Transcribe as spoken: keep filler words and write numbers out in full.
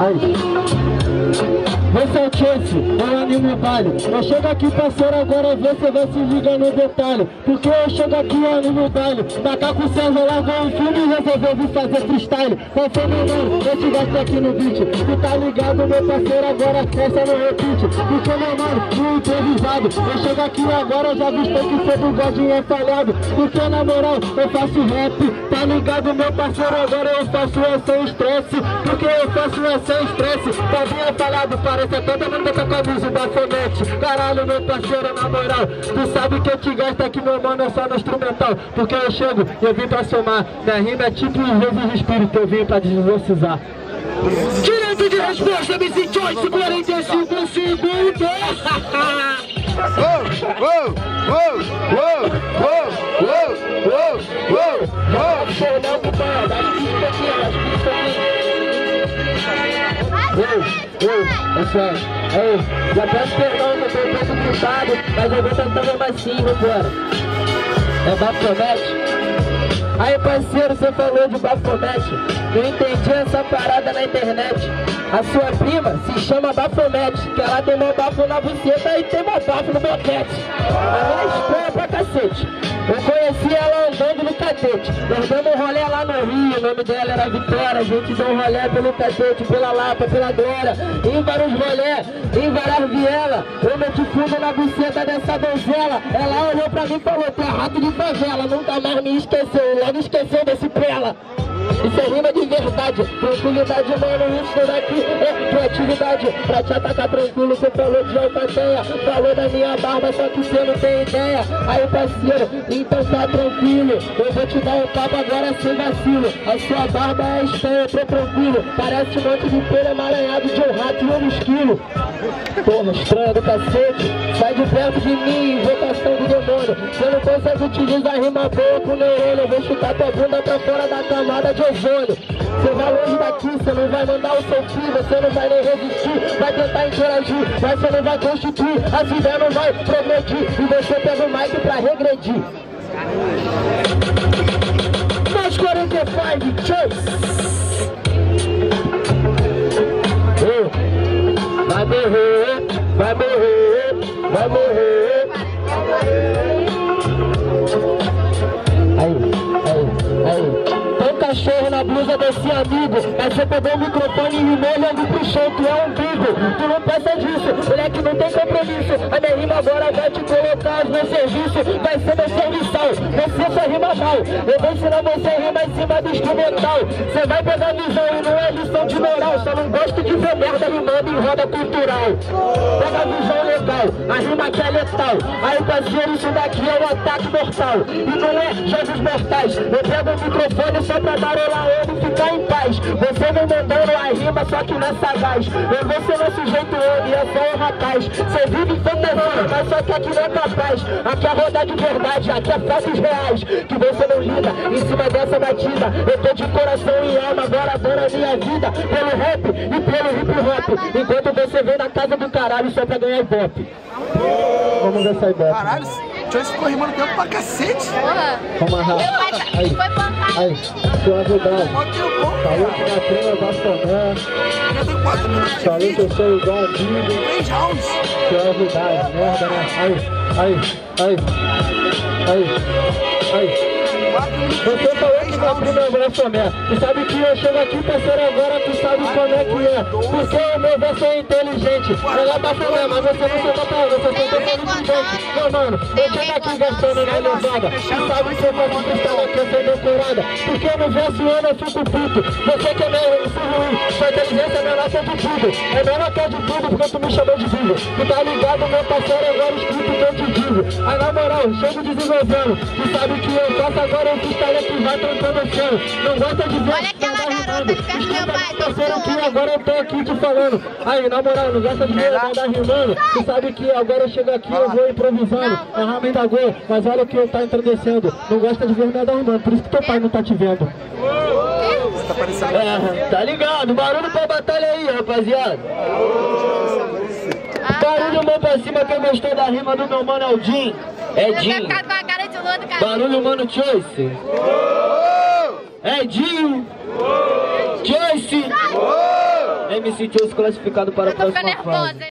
Aí. Você é o Chase, eu animo o baile. Eu chego aqui, parceiro, agora você vai se ligar no detalhe. Porque eu chego aqui, eu animo o baile. Macaco César largou um filme e resolveu vir fazer freestyle. Qual foi, meu mano? Eu te gasto aqui no beat. Tu tá ligado, meu parceiro, agora essa não repite. Porque, meu mano, no improvisado. Eu chego aqui agora, já visto que seu bigodinho é falhado. Porque, na moral, eu faço rap. Tá ligado, meu parceiro, agora eu faço é sem estresse. Porque eu faço é sem estresse. Tá bem falhado, parece até todo mundo com a camisa da Fonete. Caralho, meu parceiro, na moral, tu sabe que eu te gasto aqui, meu mano, é só no instrumental. Porque eu chego e eu vim pra somar. Minha rima é tipo os vezes espírito, eu vim pra desorcizar. Direito de resposta, M C Choice, quarenta e cinco segundos. Uou, uou, uou, uou, uou, uou, uou, uou, Ei, pessoal, ei, já peço perdão que eu tô um pouco gripado, mas eu vou tentar mesmo assim, vambora. É Bafomete? Aí, parceiro, você falou de Bafomete. Eu entendi essa parada na internet. A sua prima se chama Bafomete, que ela tem mó bafo na buceta e tem mó bafo no boquete. A minha escola pra cacete. Eu conheci ela andando no catete. Nós damos um rolê lá no Rio, o nome dela era Vitória. A gente deu um rolê pelo catete, pela Lapa, pela Glória. Em vários rolés, em várias vielas. Eu meti fundo na buceta dessa donzela. Ela olhou pra mim e falou, tu é rato de favela. Nunca mais me esqueceu, logo esqueceu desse prela. Isso é rima de verdade, tranquilidade, mano, isso daqui é criatividade. Pra te atacar tranquilo, você falou de alcateia. Falou da minha barba, só que você não tem ideia. Aí, parceiro, então tá tranquilo. Eu vou te dar um papo agora sem vacilo. A sua barba é estranha, eu tô tranquilo. Parece um monte de pelo emaranhado de um rato e um esquilo. Porra, estranha do cacete, sai de perto de mim, invocação do demônio. Você não consegue utilizar rima boa com neurônio. Eu vou chutar tua bunda pra fora da camada de ozônio. Você vai longe daqui, você não vai mandar o seu filho, você não vai nem resistir, vai tentar interagir, mas você não vai constituir, a vida não vai progredir, e você pega o mic pra regredir. Mais quarenta e cinco, Choice! Vai morrer, vai morrer, vai morrer. Aí, aí, aí. Tem um cachorro na blusa desse amigo, mas você pegou o microfone e rimou olhando pro chão, tu é um bigo. Tu não pensa disso, moleque não tem compromisso. A minha rima agora vai te colocar no meu serviço, vai ser meu serviçal, você só rima mal. Eu vou ensinar você a rimar em cima do instrumental. Você vai pegar visão e não é lição de moral. Só não gosto de ver merda rimando em roda cultural. Pega a visão legal, a rima aqui é letal. Aí, parceiro, isso daqui é um ataque mortal. E não é jogos mortais. Eu pego o microfone só pra dar olá ele e ficar em paz. Você vem mandando a rima, só que não é sagaz. Eu vou ser meu sujeito homem, é só um rapaz. Você vive em fantasia, mas só que aqui não é capaz. Aqui é roda de verdade, aqui é fatos reais que você não lida em cima dessa batida. Eu tô de coração e alma, agora dando a minha vida pelo rap e pelo hip hop. Enquanto você vem na casa do caralho só pra ganhar ibope. Vamos ver essa ibope. Caralho, Choice ficou rimando tempo pra cacete. Vamos lá. Aí, aí, seu ajudão. Falou que na prima da Soné. Falou que eu sou igual um bigo. Seu ajudão, merda, né? Aí, aí, aí, aí, aí. Você falou que na prima é da Soné. Tu sabe que eu chego aqui, parceiro, agora tu sabe como é que é. Porque o meu verso é inteligente. Melhor da Soné, mas você não senta pra você, você senta inteligente. Meu mano, eu chego aqui gastando na levada. Tu sabe que eu faço cristal aqui, eu sou decorada. Porque no verso eu não fico puto. Você que é meu ruim, sua inteligência é menor que a de tudo. É menor que a de tudo porque tu me chamou de vivo. Tu tá ligado, meu parceiro, agora escuta o que eu te digo. Aí na moral, chego desenvolvendo. Tu sabe que eu faço agora um freestyle que vai trancando o chão. Não gosta de ver. Olha aquela garota de perto do meu pai, Parceiro, que agora eu tô aqui te falando. Aí, na moral, não gosta de ver nada rimando. Tu sabe que agora eu chego aqui, eu vou improvisando. É realmente agora, mas olha o que eu tá entradecendo. Não gosta de ver nada rimando, por isso que teu pai não tá te vendo. Tá parecendo. É, tá ligado? Barulho pra batalha aí, rapaziada. Barulho mão pra cima, quem gostou da rima do meu mano Aldin. Edinho. Barulho, mano, Choice. Edinho. Choice. M C Jones classificado para a Eu tô ficando próxima fase. nervosa.